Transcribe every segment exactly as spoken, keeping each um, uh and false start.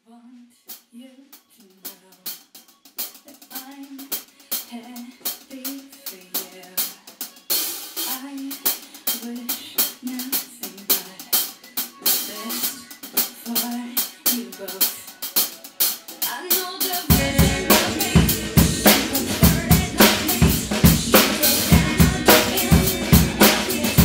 want you to know that I'm happy for you. I wish nothing but the best for you both. I know the vision of me, comforted of me. You go down in on your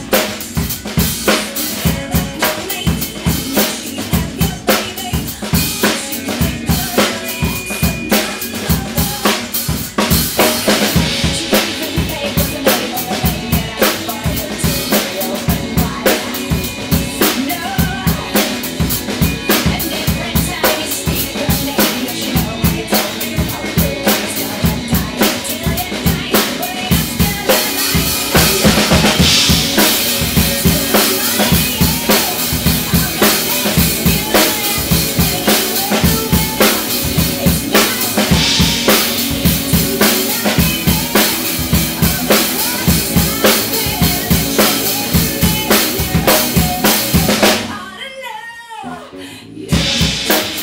and know me, and let me have your baby. You make the lyrics another. She even paid for the name of the lady, and I find it too real and wide. No, and every time you speak her name, you know you told me how it was gonna die till it died, but it's still alive. I don't know. Yeah.